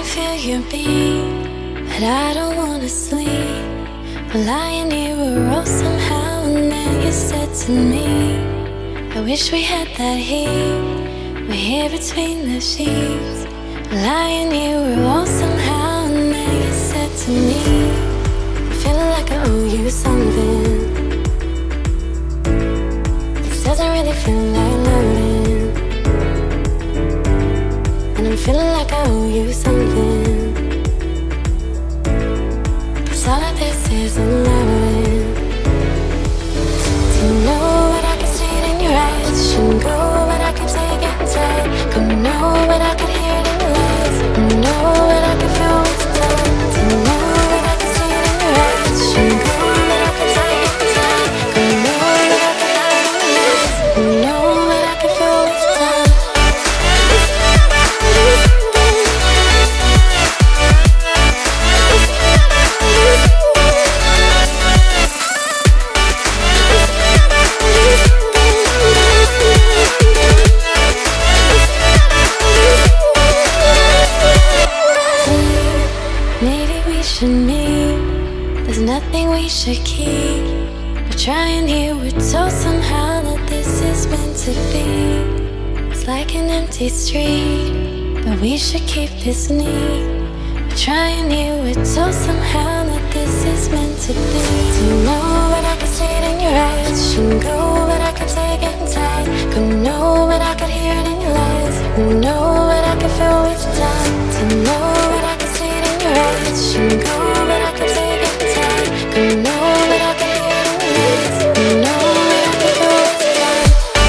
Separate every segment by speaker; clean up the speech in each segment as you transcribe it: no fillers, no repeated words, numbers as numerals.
Speaker 1: feel your beat, but I don't wanna sleep. We're lying here, we're all somehow, and then you said to me, I wish we had that heat. We're here between the sheets. We're lying here, we're all somehow, and then you said to me, I feel like I owe you something. This doesn't really feel like loving, and I'm feeling like I owe you something. All of this is unraveling. Do you know what I can see it in your eyes? Shouldn't go, but I can say it getting tight. Come know, but I can hear it in your lies. Know, but I can feel what's done. Do you know what I can see it in your eyes? Shouldn't go, but I can say it getting tight. Come know, but I can hear it in your lies. Know, but I can feel what's done. There's nothing we should keep. We're trying here, we're told somehow that this is meant to be. It's like an empty street, but we should keep this neat. We're trying here, we're told somehow that this is meant to be. Do you know what I can see it in your eyes? Shouldn't go, but I can say it getting tight. Come know, but I can hear it in your lies. Know, but I can feel what's done. Do you know what I can see it in your eyes? Shouldn't go, but I can say it getting tight. Come know, but I can hear it in your lies. Know, but I can feel what's done.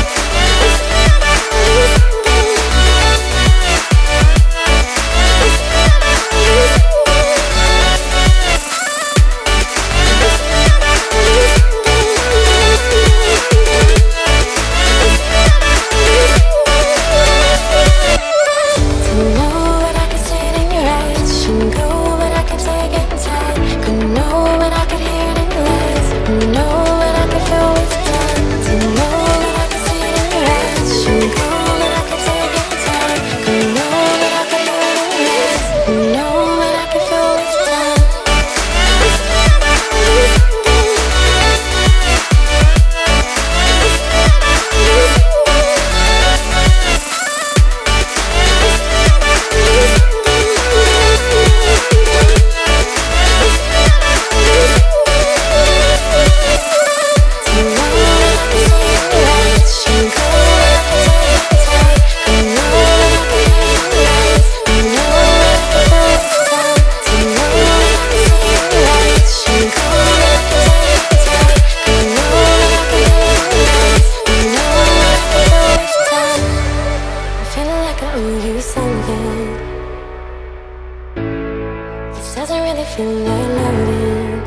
Speaker 1: Doesn't really feel like loving,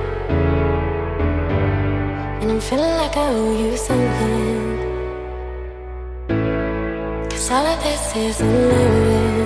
Speaker 1: and I'm feeling like I owe you something. 'Cause all of this is unloving.